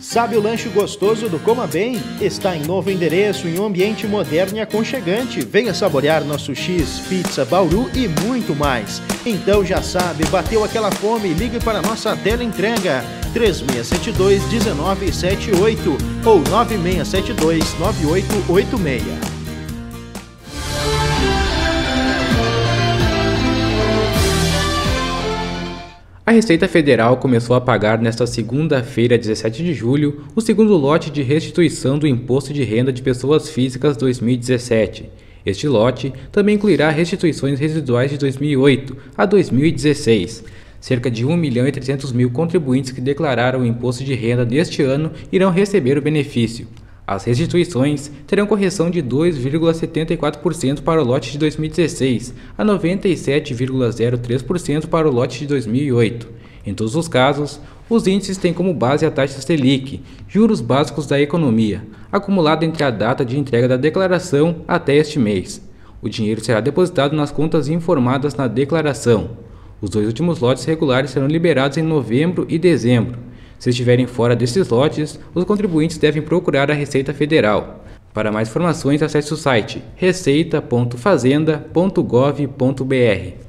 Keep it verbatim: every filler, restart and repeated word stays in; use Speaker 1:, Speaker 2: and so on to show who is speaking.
Speaker 1: Sabe o lanche gostoso do Coma Bem? Está em novo endereço, em um ambiente moderno e aconchegante. Venha saborear nosso X, pizza, bauru e muito mais. Então já sabe, bateu aquela fome, ligue para a nossa teleentrega três seis sete dois, um nove sete oito ou nove seis sete dois, nove oito oito seis.
Speaker 2: A Receita Federal começou a pagar nesta segunda-feira, dezessete de julho, o segundo lote de restituição do Imposto de Renda de Pessoas Físicas dois mil e dezessete. Este lote também incluirá restituições residuais de dois mil e oito a dois mil e dezesseis. Cerca de um milhão e trezentos mil contribuintes que declararam o imposto de renda neste ano irão receber o benefício. As restituições terão correção de dois vírgula setenta e quatro por cento para o lote de dois mil e dezesseis a noventa e sete vírgula zero três por cento para o lote de dois mil e oito. Em todos os casos, os índices têm como base a taxa Selic, juros básicos da economia, acumulado entre a data de entrega da declaração até este mês. O dinheiro será depositado nas contas informadas na declaração. Os dois últimos lotes regulares serão liberados em novembro e dezembro. Se estiverem fora desses lotes, os contribuintes devem procurar a Receita Federal. Para mais informações, acesse o site receita ponto fazenda ponto gov ponto br.